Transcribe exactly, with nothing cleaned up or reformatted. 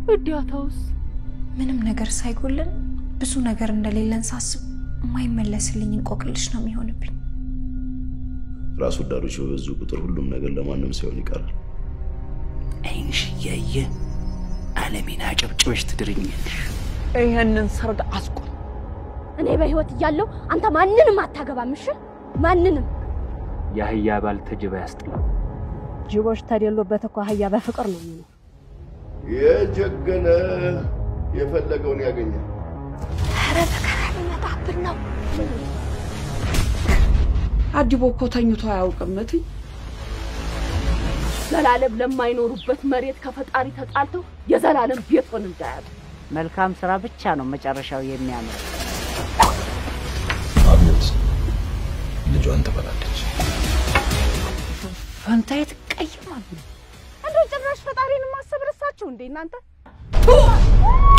እዳታውስ ምንም ነገር ሳይጎልን ብዙ ነገር እንደሌለን ሳስብ ማይመለስልኝ እንቆቅልሽ ነው የሚሆንብኝ ራስ ወዳዶች በብዙ ቁጥር ሁሉም ነገር ለማንም ሳይሆን ይቀራል አይንሽ ያየ ዓለሚና ጨብጨበሽ ትድርኛለሽ ይሄንን ሰርግ አስቆም እኔ በህይወት እያለሁ አንተ ማንንም አታገባምሽ ማንንም ያህያ ባል ተጅባ ያስጥላው ጅቦሽ ተደሎበት እኮ አህያ በፍቅር ነው የሚኖር የጀገነ የፈለገውን ያገኛል ኧረ ተከራሪ መጣብን ነው አዲቦ እኮ ተኝቶ አያውቅም እትይ ዘላለም ለማይኖሩበት መሬት ከፈጣሪ ተጣልተው የዘላለም ቤት ሆነ እንዳያሉ መልካም ስራ ብቻ ነው መጨረሻው የሚያምር አብዮት ልጇን ተበላለች ፈንታይት ቀይማል እንደው ጭራሽ ፈጣሪን ማሰብ ረሳችሁ እንዴ እናንተ